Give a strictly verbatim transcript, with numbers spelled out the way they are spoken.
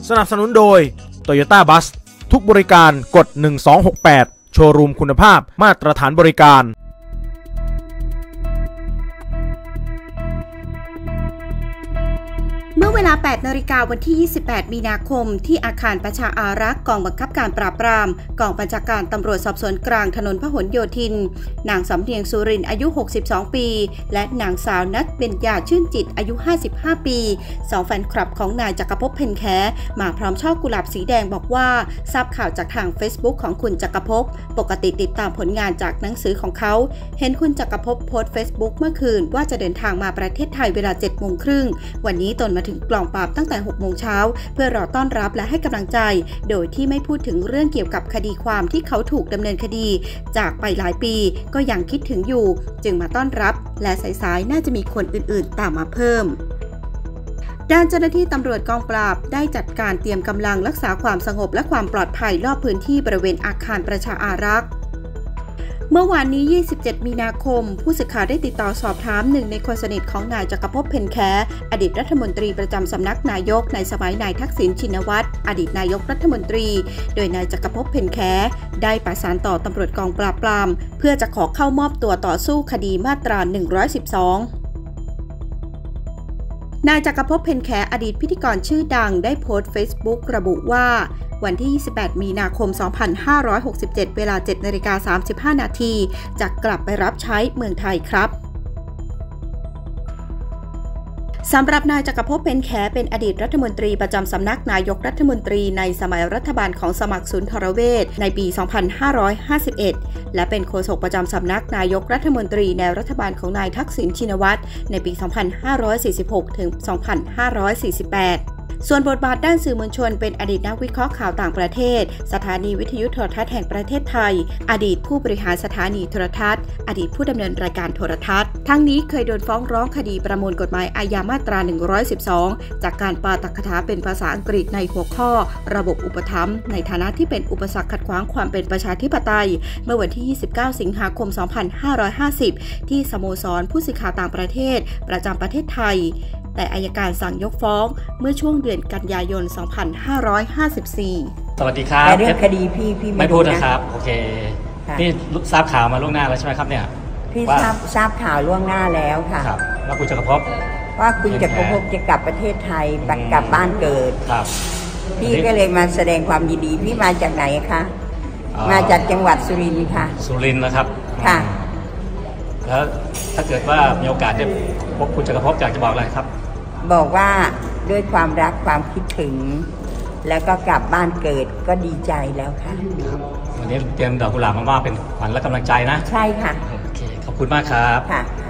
สนับสนุนโดย Toyota Bus ทุกบริการกดหนึ่งสองหกแปดโชว์รูมคุณภาพมาตรฐานบริการเมื่อเวลา แปดนาฬิกาวันที่ ยี่สิบแปดมีนาคมที่อาคารประชาอารักษ์กองบังคับการปราบปรามกองบัญชาการตำรวจสอบสวนกลางถนนพหลโยธินนางสำเนียงสุรินทร์อายุหกสิบสองปีและนางสาวนัทเบญญาชื่นจิตอายุห้าสิบห้าปีสองแฟนคลับของนายจักรภพเพ็ญแขมาพร้อมช่อกุหลาบสีแดงบอกว่าทราบข่าวจากทาง Facebook ของคุณจักรภพปกติติดตามผลงานจากหนังสือของเขาเห็นคุณจักรภพโพสต์ Facebook เมื่อคืนว่าจะเดินทางมาประเทศไทยเวลา เจ็ดโมงครึ่งวันนี้ตนมาถึงกองปราบตั้งแต่หกโมงเช้าเพื่อรอต้อนรับและให้กำลังใจโดยที่ไม่พูดถึงเรื่องเกี่ยวกับคดีความที่เขาถูกดำเนินคดีจากไปหลายปีก็ยังคิดถึงอยู่จึงมาต้อนรับและสายๆน่าจะมีคนอื่นๆตามมาเพิ่มด้านเจ้าหน้าที่ตำรวจกองปราบได้จัดการเตรียมกำลังรักษาความสงบและความปลอดภัยรอบพื้นที่บริเวณอาคารประชาอารักษ์เมื่อวานนี้ยี่สิบเจ็ดมีนาคมผู้สื่อข่าวได้ติดต่อสอบถามหนึ่งในคนสนิทของนายจักรภพเพ็ญแขอดีตรัฐมนตรีประจำสำนักนายกในสมัยนายทักษิณชินวัตรอดีตนายกรัฐมนตรีโดยนายจักรภพเพ็ญแขได้ประสานต่อตำรวจกองปราบปรามเพื่อจะขอเข้ามอบตัวต่อสู้คดีมาตราหนึ่งร้อยสิบสองนายจักรภพเพ็ญแขอดีตพิธีกรชื่อดังได้โพสต์ Facebook ระบุว่าวันที่ยี่สิบแปดมีนาคมสองพันห้าร้อยหกสิบเจ็ดเวลา เจ็ดนาฬิกาสามสิบห้านาทีจะกลับไปรับใช้เมืองไทยครับสำหรับนายจักรภพเพ็ญแขเป็นอดีตรัฐมนตรีประจำสำนักนายกรัฐมนตรีในสมัยรัฐบาลของสมัครสุนทรเวชในปี สองพันห้าร้อยห้าสิบเอ็ด และเป็นโฆษกประจำสำนักนายกรัฐมนตรีในรัฐบาลของนายทักษิณชินวัตรในปี สองพันห้าร้อยสี่สิบหก ถึง สองพันห้าร้อยสี่สิบแปดส่วนบทบาทด้านสื่อมวลชนเป็นอดีตนักวิเคราะห์ข่าวต่างประเทศสถานีวิทยุโทรทัศน์แห่งประเทศไทยอดีตผู้บริหารสถานีโทรทัศน์อดีตผู้ดำเนินรายการโทรทัศน์ทั้งนี้เคยโดนฟ้องร้องคดีประมวลกฎหมายอาญามาตราหนึ่งร้อยสิบสองจากการปาฐกถาเป็นภาษาอังกฤษในหัวข้อระบบอุปถัมภ์ในฐานะที่เป็นอุปสรรคขัดขวางความเป็นประชาธิปไตยเมื่อวันที่ยี่สิบเก้าสิงหาคมสองพันห้าร้อยห้าสิบที่สโมสรผู้สื่อข่าวต่างประเทศประจำประเทศไทยแต่อัยการสั่งยกฟ้องเมื่อช่วงเดือนกันยายน สองพันห้าร้อยห้าสิบสี่สวัสดีครับแต่เรื่องคดีพี่พี่ไม่พูดนะครับโอเคพี่ทราบข่าวมาล่วงหน้าแล้วใช่ไหมครับเนี่ยพี่ทราบทราบข่าวล่วงหน้าแล้วค่ะครับว่าคุณจักรภพว่าคุณจักรภพจะกลับประเทศไทยกลับบ้านเกิดครับพี่ก็เลยมาแสดงความยินดีพี่มาจากไหนคะมาจากจังหวัดสุรินทร์ค่ะสุรินทร์นะครับค่ะแล้วถ้าเกิดว่ามีโอกาสได้พบคุณจักรภพอยากจะบอกอะไรครับบอกว่าด้วยความรักความคิดถึงแล้วก็กลับบ้านเกิดก็ดีใจแล้วค่ะวันนี้เตรียมดอกกุหลาบมามอบเป็นขวัญและกำลังใจนะใช่ค่ะโอเคขอบคุณมากครับค่ะ